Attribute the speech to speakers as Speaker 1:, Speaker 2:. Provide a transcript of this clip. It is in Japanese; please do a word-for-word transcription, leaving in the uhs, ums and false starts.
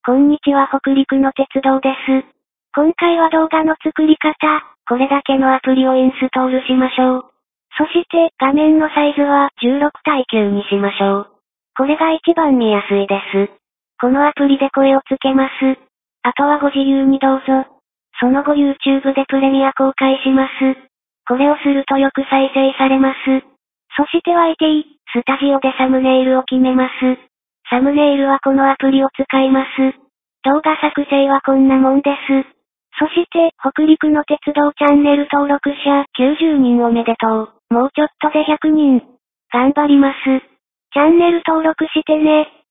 Speaker 1: こんにちは、北陸の鉄道です。今回は動画の作り方、これだけのアプリをインストールしましょう。そして、画面のサイズはじゅうろくたいきゅうにしましょう。これが一番見やすいです。このアプリで声をつけます。あとはご自由にどうぞ。その後 YouTube でプレミア公開します。これをするとよく再生されます。そして ワイティー、スタジオでサムネイルを決めます。サムネイルはこのアプリを使います。動画作成はこんなもんです。そして、北陸の鉄道チャンネル登録者きゅうじゅうにんおめでとう。もうちょっとでひゃくにん。頑張ります。チャンネル登録してね。